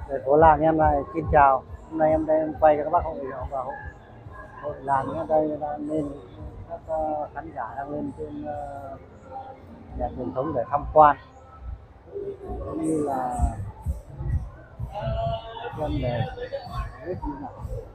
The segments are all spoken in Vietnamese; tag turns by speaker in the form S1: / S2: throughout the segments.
S1: Thành phố làng em lại xin chào. Hôm nay em đây em quay cho các bác hội và hội làng ở đây đang lên các khán giả đang lên trên nhà truyền thống để tham quan cũng như là xem để biết như nào.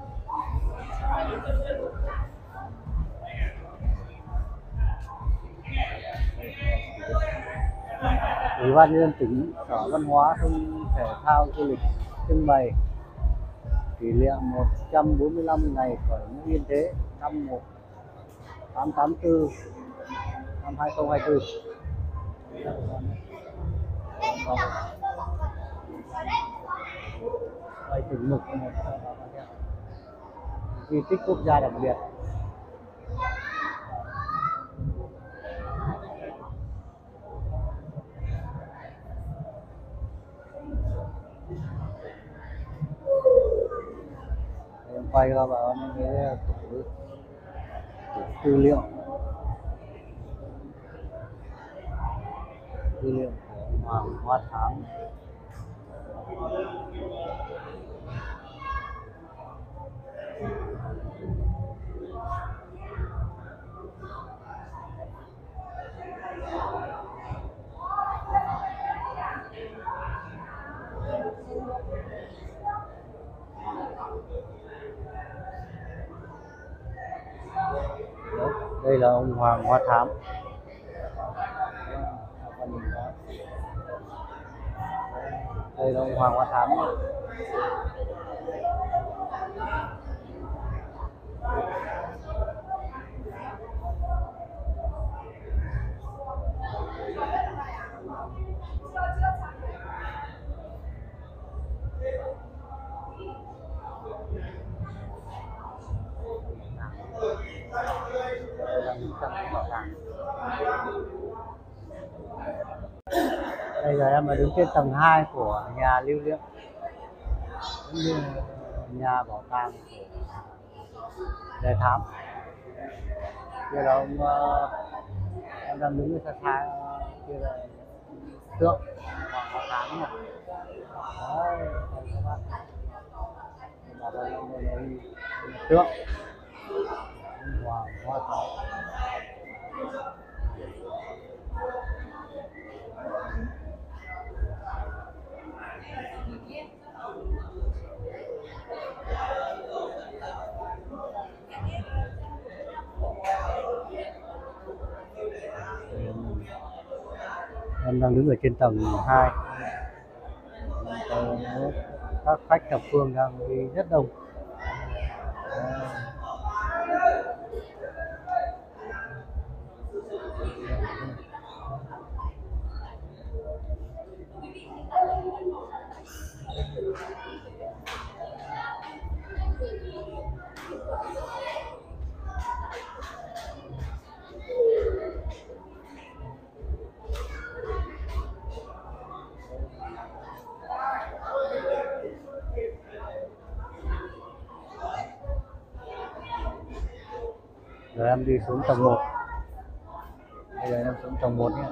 S1: Ủy ban nhân dân tỉnh, Sở Văn hóa Thông Thể thao Du lịch trưng bày kỷ niệm 145 ngày khởi nghĩa Yên Thế năm 1884 năm 2024. Quay từng mục một di tích quốc gia đặc biệt. Em quay ra vào những cái tủ tư liệu của Hoàng Hoa Thám. Đây là ông Hoàng Hoa Thám. Đây là ông Hoàng Hoa Thám. Bây giờ em đứng trên tầng 2 của nhà lưu niệm cũng như nhà bảo tàng của Đề Thám. Kia là ông em đang đứng xa xa, kia là tượng Hoàng Hoa Thám này. Đấy, các bác. Tượng Hoàng Hoa Thám. Em đang đứng ở trên tầng 2. Các khách thập phương đang đi rất đông. Rồi em đi xuống tầng 1. Bây giờ em xuống tầng 1 nhé.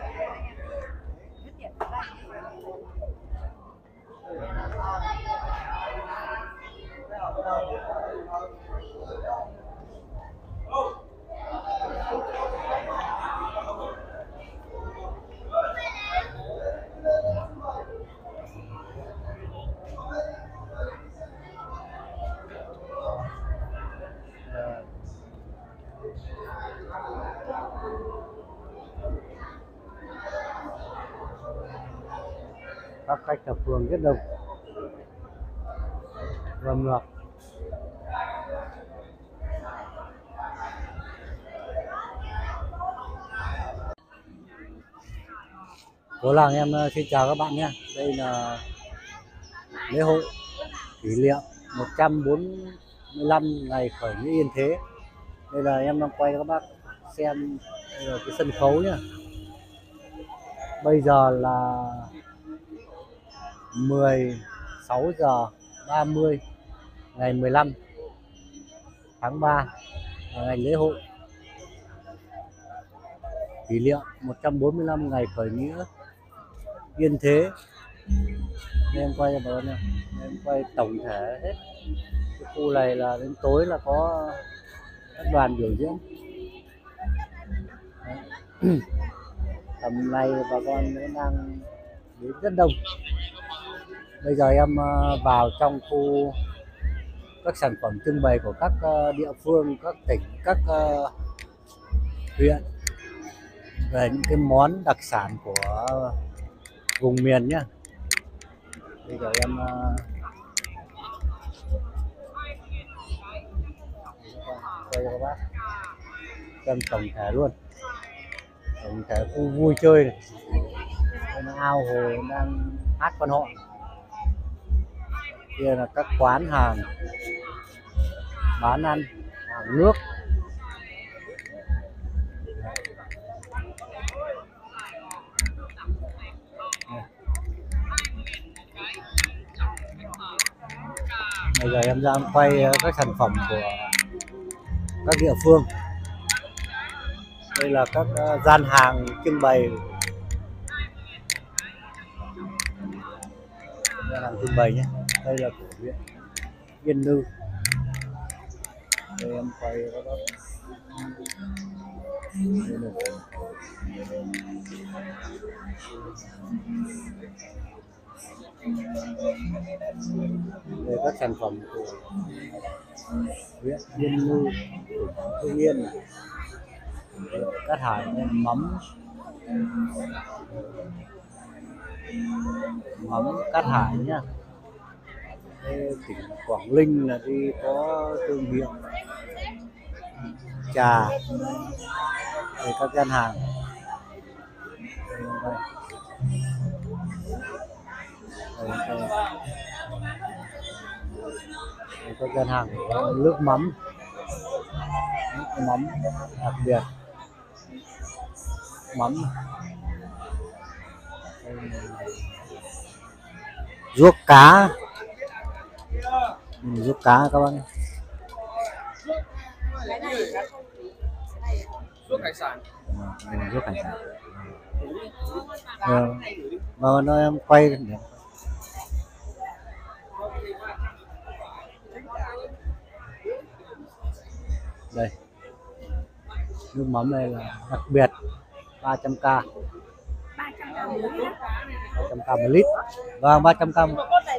S1: Các khách thập phương rất đông. Vâng ngược. Phố làng em xin chào các bạn nhé. Đây là lễ hội kỷ niệm 145 ngày khởi nghĩa Yên Thế. Đây là em đang quay cho các bác xem. Đây là cái sân khấu nhá. Bây giờ là 16 giờ 30 ngày 15 tháng 3 là ngày lễ hội kỷ niệm 145 ngày khởi nghĩa Yên Thế Em quay cho bà con nha, em quay tổng thể hết cái khu này là đến tối là có các đoàn biểu diễn. Đấy. Tầm này bà con vẫn đang đến rất đông. Bây giờ em vào trong khu các sản phẩm trưng bày của các địa phương, các tỉnh, các huyện về những cái món đặc sản của vùng miền nhé. Bây giờ em quay cho các bác xem tổng thể luôn, tổng thể khu vui chơi này, ao hồ đang hát quan họ, kia là các quán hàng bán ăn, hàng nước. Bây giờ em đang quay các sản phẩm của các địa phương. Đây là các gian hàng trưng bày, gian hàng trưng bày nhé. Đây là của huyện Yên Lư. Đây em quay các bác. Đây các sản phẩm của huyện Yên Lư, Hưng Yên, Cát Hải, mắm Cát Hải nhá. Đây, tỉnh Quảng Ninh là đi có thương hiệu trà. Đây các gian hàng. Đây các gian hàng nước mắm đặc biệt, mắm ruốc cá, ruốc cá các bạn.
S2: Ruốc hải sản.
S1: Ruốc hải sản. Mà nó em quay để đây, nước mắm này là đặc biệt 300k 1 lít. Vâng, 300k.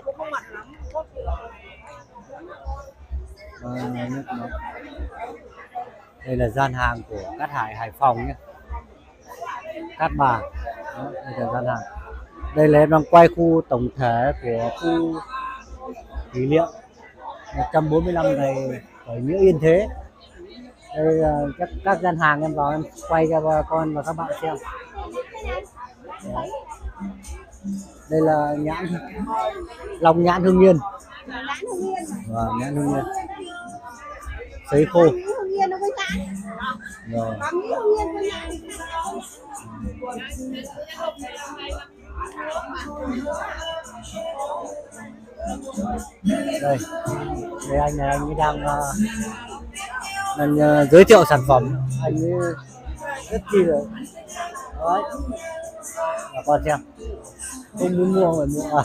S1: Đây là gian hàng của Cát Hải, Hải Phòng nhé, Cát Bà. Đó, đây là gian hàng. Đây là em đang quay khu tổng thể của khu kỷ niệm 145 ngày khởi nghĩa Yên Thế. Đây là các gian hàng em vào em quay cho bà con và các bạn xem. Đấy. Đây là nhãn lòng nhãn Hưng Yên. Và nhãn Hưng Yên sấy khô. Rồi. Đây anh này, anh ấy đang giới thiệu sản phẩm, anh ấy rất chi rồi. Đấy, bà con xem, không muốn mua phải mua.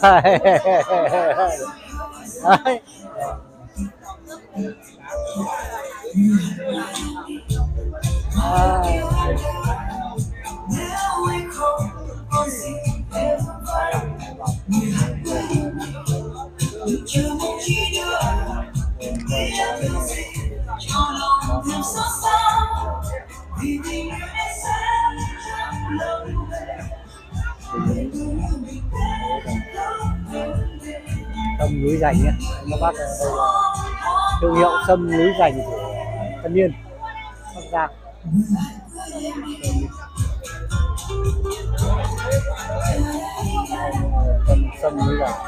S1: Đấy. Sâm núi Dành nhé các bác. Đây là thương hiệu sâm núi Dành của Tân Yên, Bắc Giang. Sâm núi Dành.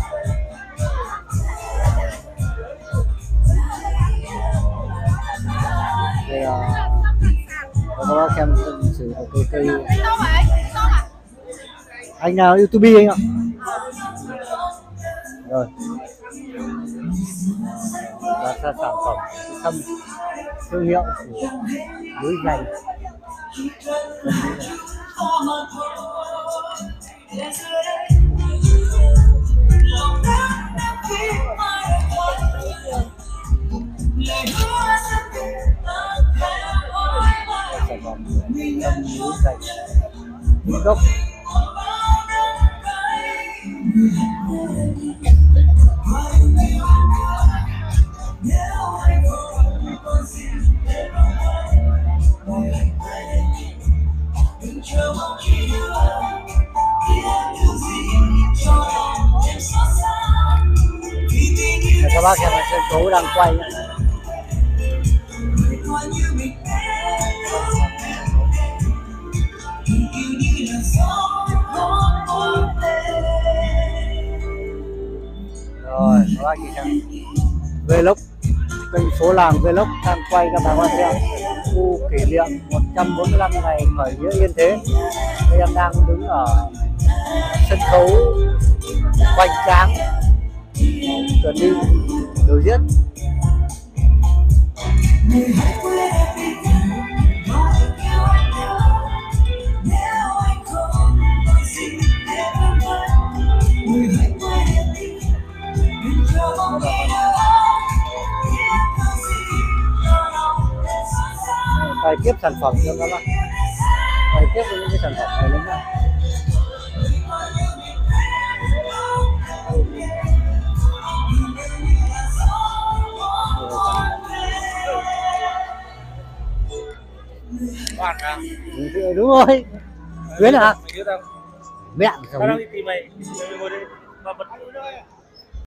S1: Đây là các bác xem lịch sử của cây. Anh nào YouTube anh ạ. Rồi. Và sản phẩm sâm thương hiệu của núi Dành. gốc. Để các bác xem là sân khấu đang quay. Rồi các bác nhìn xem vlog, kênh Phố Làng Vlog đang quay các bạn xem khu kỷ niệm 145 ngày khởi nghĩa Yên Thế. Đây em đang đứng ở sân khấu hoành tráng chuẩn bị biểu diễn. Quay tiếp sản phẩm cho các bạn, quay tiếp với những cái sản phẩm này lớn nha.
S2: Bạn à?
S1: Đúng rồi. Tuyến hả?
S2: Mày biết không?
S1: Mẹ
S2: Tao đang đi tìm mày. Mày ngồi đây. Mà bật